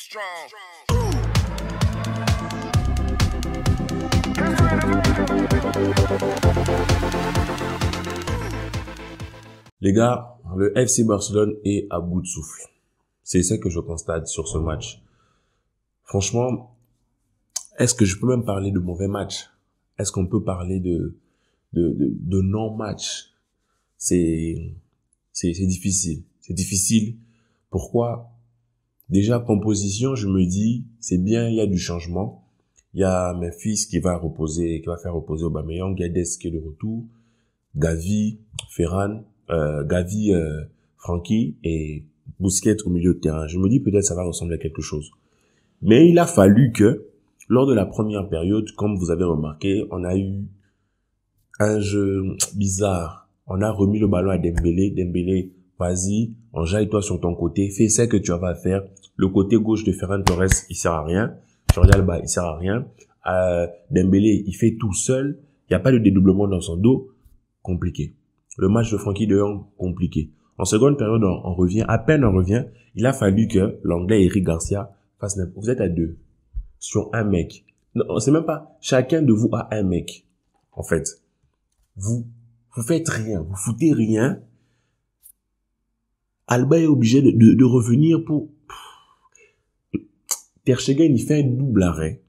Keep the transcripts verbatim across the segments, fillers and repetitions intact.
Les gars, le F C Barcelone est à bout de souffle. C'est ça que je constate sur ce match. Franchement, est-ce que je peux même parler de mauvais match? Est-ce qu'on peut parler de de de, de non-match? C'est c'est c'est difficile. C'est difficile. Pourquoi? Déjà, composition, je me dis, c'est bien, il y a du changement. Il y a Memphis qui va reposer, qui va faire reposer Aubameyang, Guedes qui est de retour, Gavi, Ferran, euh, Gavi, euh, Frankie et Busquets au milieu de terrain. Je me dis peut-être ça va ressembler à quelque chose. Mais il a fallu que, lors de la première période, comme vous avez remarqué, on a eu un jeu bizarre. On a remis le ballon à Dembélé. Dembélé, vas-y, enjaille-toi sur ton côté, fais ce que tu as à faire. Le côté gauche de Ferran Torres, il sert à rien. Jordi Alba, il sert à rien. Euh, Dembélé, il fait tout seul. Il n'y a pas de dédoublement dans son dos. Compliqué. Le match de Frenkie de Jong, compliqué. En seconde période, on, on revient, à peine on revient, il a fallu que l'anglais Eric Garcia fasse n'importe. Vous êtes à deux. Sur un mec. Non, c'est même pas, chacun de vous a un mec. En fait. Vous, vous faites rien. Vous foutez rien. Alba est obligé de, de, de revenir pour... Ter Stegen, il fait un double arrêt.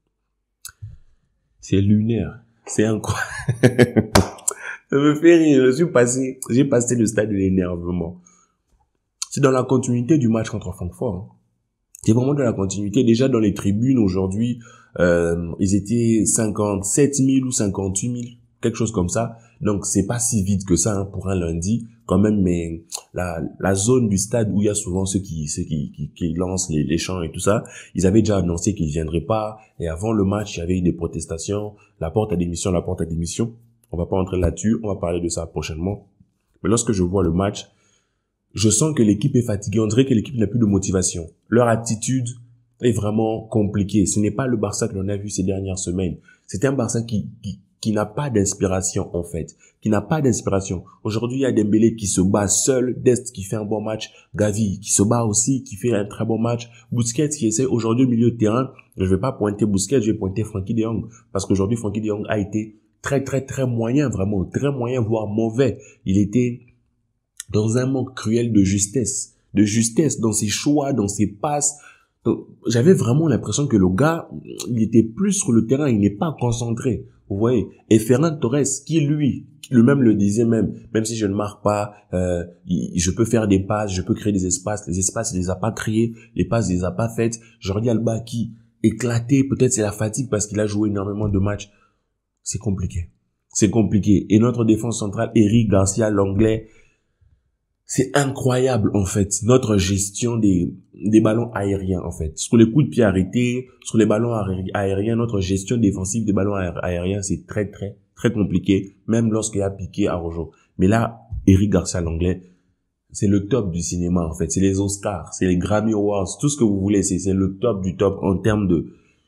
C'est lunaire. C'est incroyable. Ça me fait rire. Je suis passé, j'ai passé le stade de l'énervement. C'est dans la continuité du match contre Francfort. Hein. C'est vraiment dans la continuité. Déjà dans les tribunes aujourd'hui, euh, ils étaient cinquante-sept mille ou cinquante-huit mille, quelque chose comme ça. Donc c'est pas si vite que ça hein, pour un lundi quand même. Mais la la zone du stade où il y a souvent ceux qui ceux qui qui, qui lancent les, les chants et tout ça, ils avaient déjà annoncé qu'ils viendraient pas. Et avant le match, il y avait eu des protestations. La porte à démission, la porte à démission. On va pas entrer là-dessus, on va parler de ça prochainement. Mais lorsque je vois le match, je sens que l'équipe est fatiguée. On dirait que l'équipe n'a plus de motivation. Leur attitude est vraiment compliquée. Ce n'est pas le Barça que l'on a vu ces dernières semaines. C'est un Barça qui, qui, qui n'a pas d'inspiration, en fait. Qui n'a pas d'inspiration. Aujourd'hui, il y a Dembélé qui se bat seul. Dest qui fait un bon match. Gavi qui se bat aussi, qui fait un très bon match. Busquets qui essaie aujourd'hui au milieu de terrain. Je vais pas pointer Busquets, je vais pointer Frenkie de Jong. Parce qu'aujourd'hui, Frenkie de Jong a été très, très, très moyen, vraiment. Très moyen, voire mauvais. Il était dans un manque cruel de justesse. De justesse dans ses choix, dans ses passes. Donc, j'avais vraiment l'impression que le gars, il était plus sur le terrain, il n'est pas concentré. Vous voyez. Et Ferran Torres, qui lui, le même le disait même, même si je ne marque pas, euh, je peux faire des passes, je peux créer des espaces. Les espaces, il les a pas créés, les passes, il les a pas faites. Jordi Alba qui éclaté, peut-être c'est la fatigue parce qu'il a joué énormément de matchs. C'est compliqué. C'est compliqué. Et notre défense centrale, Eric Garcia, l'anglais, c'est incroyable, en fait. Notre gestion des, des ballons aériens, en fait. Sur les coups de pied arrêtés, sur les ballons aériens, notre gestion défensive des ballons aériens, c'est très, très, très compliqué. Même lorsqu'il y a piqué à Rojo. Mais là, Eric Garcia, l'anglais, c'est le top du cinéma, en fait. C'est les Oscars, c'est les Grammy Awards, tout ce que vous voulez. C'est, c'est le top du top en termes de,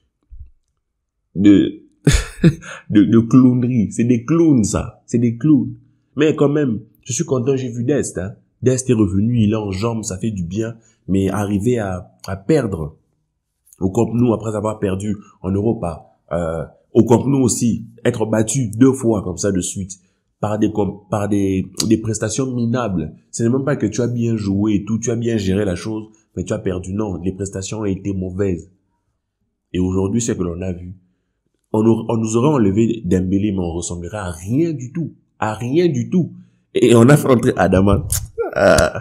de, de, de clownerie. C'est des clowns, ça. C'est des clowns. Mais quand même, je suis content, j'ai vu Dest, hein. Dest est revenu, il est en jambes, ça fait du bien. Mais arriver à, à perdre au Camp Nou après avoir perdu en Europa, euh, au Camp Nou aussi, être battu deux fois comme ça de suite, par des, par des, des prestations minables. Ce n'est même pas que tu as bien joué et tout, tu as bien géré la chose, mais tu as perdu. Non, les prestations ont été mauvaises. Et aujourd'hui, c'est ce que l'on a vu. On, on nous aurait enlevé Dembélé, mais on ressemblerait à rien du tout. À rien du tout. Et on a fait entrer Adama. Ah.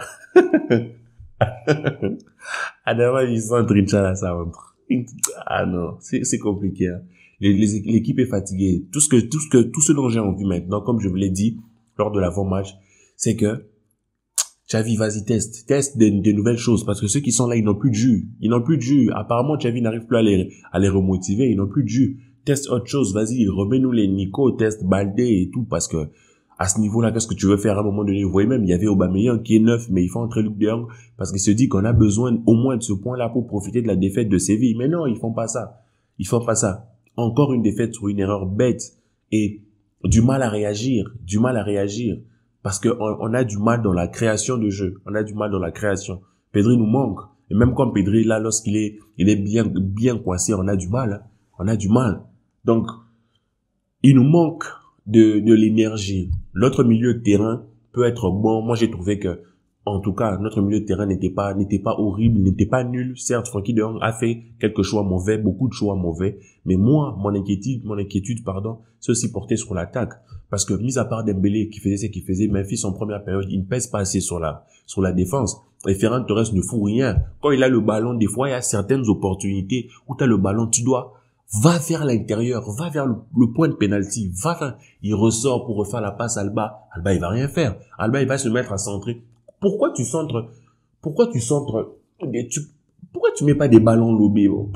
Adama, il sent Trinchal à ça entre. Ah non, c'est, c'est compliqué, hein. Les, les, l'équipe est fatiguée. Tout ce que, tout ce que, tout ce dont j'ai envie maintenant, comme je vous l'ai dit, lors de l'avant-match, c'est que, Xavi, vas-y, teste, teste des, des nouvelles choses, parce que ceux qui sont là, ils n'ont plus de jus. Ils n'ont plus de jus. Apparemment, Xavi n'arrive plus à les, à les remotiver, ils n'ont plus de jus. Teste autre chose, vas-y, remets-nous les Nico, teste Baldé et tout, parce que, à ce niveau-là, qu'est-ce que tu veux faire à un moment donné? Vous voyez même, il y avait Aubameyang qui est neuf, mais il faut entrer Luc de Jong parce qu'il se dit qu'on a besoin au moins de ce point-là pour profiter de la défaite de Séville. Mais non, ils font pas ça. Ils font pas ça. Encore une défaite sur une erreur bête et du mal à réagir, du mal à réagir parce que on, on a du mal dans la création de jeu. On a du mal dans la création. Pedri nous manque. Et même comme Pedri, là, lorsqu'il est, il est bien, bien coincé, on a du mal, hein. On a du mal. Donc, il nous manque de, de l'énergie. L'autre milieu de terrain peut être bon. Moi, j'ai trouvé que, en tout cas, notre milieu de terrain n'était pas, n'était pas horrible, n'était pas nul. Certes, Frenkie de Jong a fait quelques choix mauvais, beaucoup de choix mauvais. Mais moi, mon inquiétude, mon inquiétude, pardon, c'est aussi porté sur l'attaque. Parce que, mis à part Dembélé, qui faisait ce qu'il faisait, Memphis, en première période, il ne pèse pas assez sur la, sur la défense. Et Ferran Torres ne fout rien. Quand il a le ballon, des fois, il y a certaines opportunités où tu as le ballon, tu dois, va vers l'intérieur, va vers le, le point de pénalty, va vers, il ressort pour refaire la passe à Alba. Alba, il va rien faire. Alba, il va se mettre à centrer. Pourquoi tu centres, pourquoi tu centres, tu, pourquoi tu mets pas des ballons lobés, bon?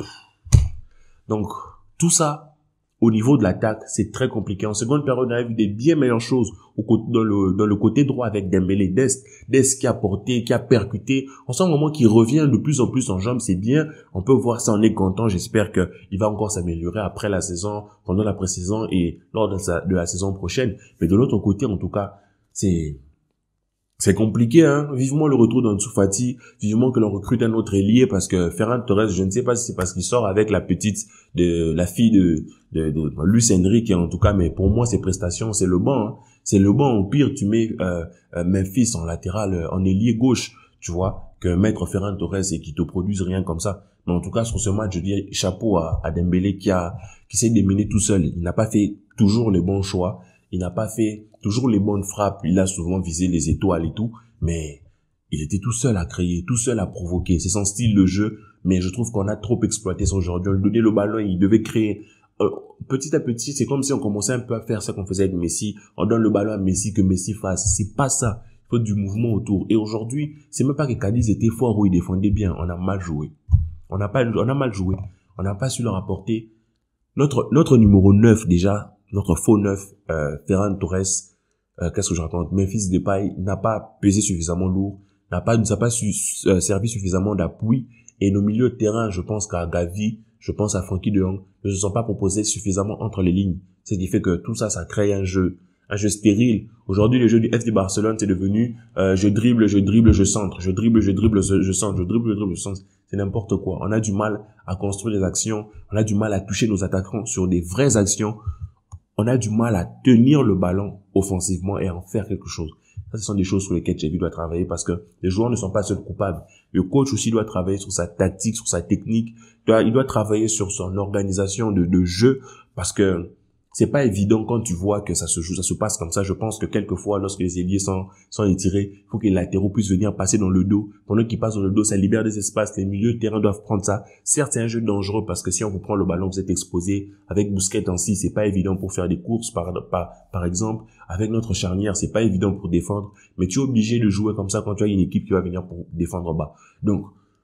Donc, tout ça, au niveau de l'attaque, c'est très compliqué. En seconde période, on a vu des bien meilleures choses au côté, dans le, dans le côté droit avec Dembélé, Dest, Dest qui a porté, qui a percuté. On sent vraiment qu'il revient de plus en plus en jambes, c'est bien. On peut voir ça, on est content. J'espère que il va encore s'améliorer après la saison, pendant la pré-saison et lors de, sa, de la saison prochaine. Mais de l'autre côté, en tout cas, c'est, c'est compliqué, hein. Vivement le retour d'Ansu Fati, vivement que l'on recrute un autre ailier parce que Ferran Torres, je ne sais pas si c'est parce qu'il sort avec la petite de la fille de de, de, de Luis Enrique en tout cas, mais pour moi ses prestations c'est le banc, hein. C'est le banc. Au pire tu mets euh, euh, Memphis en latéral, en ailier gauche, tu vois, que mettre Ferran Torres et qui te produise rien comme ça. Mais en tout cas sur ce match, je dis chapeau à, à Dembélé qui a qui s'est démené tout seul. Il n'a pas fait toujours les bons choix. Il n'a pas fait toujours les bonnes frappes. Il a souvent visé les étoiles et tout. Mais il était tout seul à créer, tout seul à provoquer. C'est son style de jeu. Mais je trouve qu'on a trop exploité son aujourd'hui. On lui donnait le ballon, il devait créer. Euh, petit à petit, c'est comme si on commençait un peu à faire ça qu'on faisait avec Messi. On donne le ballon à Messi, que Messi fasse. C'est pas ça. Il faut du mouvement autour. Et aujourd'hui, c'est même pas que Cadiz était fort ou il défendait bien. On a mal joué. On n'a pas, on a mal joué. On n'a pas su leur apporter. Notre, notre numéro neuf, déjà, notre faux neuf, euh, Ferran Torres, euh, qu'est-ce que je raconte? Memphis Depay n'a pas pesé suffisamment lourd, n'a pas, n'a pas su, euh, servi suffisamment d'appui. Et nos milieux de terrain, je pense qu'à Gavi, je pense à Frenkie de Jong, ne se sont pas proposés suffisamment entre les lignes. Ce qui fait que tout ça, ça crée un jeu, un jeu stérile. Aujourd'hui, le jeu du F C Barcelone, c'est devenu, euh, je dribble, je dribble, je centre, je dribble, je dribble, je, je centre, je dribble, je dribble, je centre. C'est n'importe quoi. On a du mal à construire des actions. On a du mal à toucher nos attaquants sur des vraies actions. On a du mal à tenir le ballon offensivement et à en faire quelque chose. Ça, ce sont des choses sur lesquelles Xavi doit travailler parce que les joueurs ne sont pas seuls coupables. Le coach aussi doit travailler sur sa tactique, sur sa technique. Il doit, il doit travailler sur son organisation de, de jeu parce que c'est pas évident quand tu vois que ça se joue, ça se passe comme ça. Je pense que quelquefois, lorsque les ailiers sont, sont étirés, il faut que les latéraux puissent venir passer dans le dos. Pendant qu'ils passent dans le dos, ça libère des espaces. Les milieux de terrain doivent prendre ça. Certes, c'est un jeu dangereux parce que si on vous prend le ballon, vous êtes exposé. Avec Busquets en si, c'est pas évident pour faire des courses, par, par, par exemple. Avec notre charnière, c'est pas évident pour défendre. Mais tu es obligé de jouer comme ça quand tu as une équipe qui va venir pour défendre bas. Donc,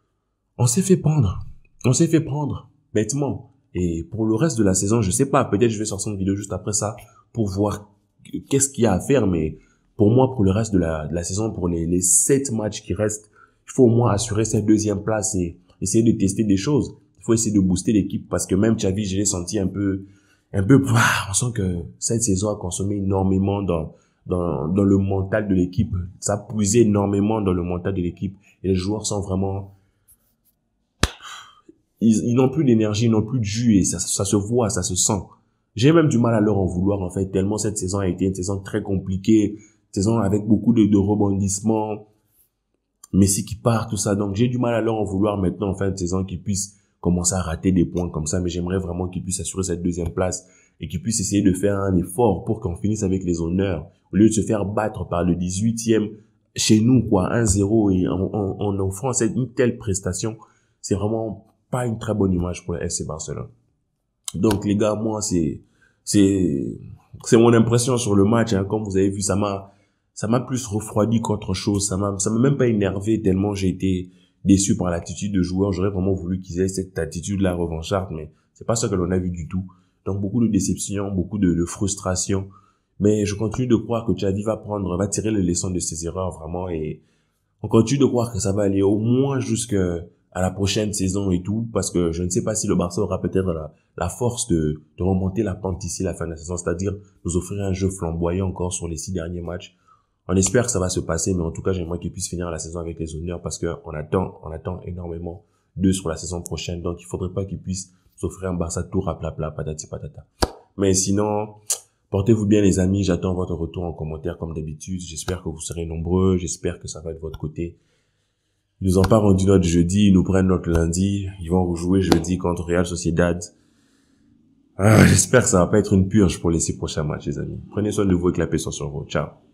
on s'est fait prendre. On s'est fait prendre. Bêtement. Et pour le reste de la saison, je sais pas, peut-être je vais sortir une vidéo juste après ça pour voir qu'est-ce qu'il y a à faire, mais pour moi, pour le reste de la, de la saison, pour les, les sept matchs qui restent, il faut au moins assurer cette deuxième place et essayer de tester des choses. Il faut essayer de booster l'équipe parce que même Xavi, je l'ai senti un peu, un peu, on sent que cette saison a consommé énormément dans, dans, dans le mental de l'équipe. Ça a puisé énormément dans le mental de l'équipe et les joueurs sont vraiment, Ils, ils n'ont plus d'énergie, ils n'ont plus de jus et ça, ça se voit, ça se sent. J'ai même du mal à leur en vouloir en fait, tellement cette saison a été une saison très compliquée, une saison avec beaucoup de, de rebondissements, Messi qui part, tout ça. Donc j'ai du mal à leur en vouloir maintenant en fin de saison qu'ils puissent commencer à rater des points comme ça, mais j'aimerais vraiment qu'ils puissent assurer cette deuxième place et qu'ils puissent essayer de faire un effort pour qu'on finisse avec les honneurs, au lieu de se faire battre par le dix-huitième chez nous, quoi, un zéro et en, en, en offrant cette, une telle prestation, c'est vraiment pas une très bonne image pour le F C Barcelone. Donc les gars, moi c'est c'est c'est mon impression sur le match, hein. Comme vous avez vu, ça m'a ça m'a plus refroidi qu'autre chose, ça m'a ça m'a même pas énervé tellement j'ai été déçu par l'attitude de joueurs. J'aurais vraiment voulu qu'ils aient cette attitude là revancharde, mais c'est pas ce que l'on a vu du tout. Donc beaucoup de déception, beaucoup de, de frustration, mais je continue de croire que Xavi va prendre va tirer les leçons de ses erreurs vraiment et on continue de croire que ça va aller au moins jusqu'à à la prochaine saison et tout, parce que je ne sais pas si le Barça aura peut-être la, la force de, de remonter la pente ici à la fin de la saison, c'est-à-dire nous offrir un jeu flamboyant encore sur les six derniers matchs. On espère que ça va se passer, mais en tout cas, j'aimerais qu'ils puissent finir la saison avec les honneurs parce que on attend, on attend énormément d'eux sur la saison prochaine. Donc, il faudrait pas qu'ils puissent s'offrir un Barça tout raplapla, patati patata. Mais sinon, portez-vous bien les amis, j'attends votre retour en commentaire comme d'habitude. J'espère que vous serez nombreux, j'espère que ça va être de votre côté. Ils nous ont pas rendu notre jeudi, ils nous prennent notre lundi. Ils vont rejouer jeudi contre Real Sociedad. Ah, j'espère que ça va pas être une purge pour les six prochains matchs, les amis. Prenez soin de vous et que la paix soit sur vous. Ciao.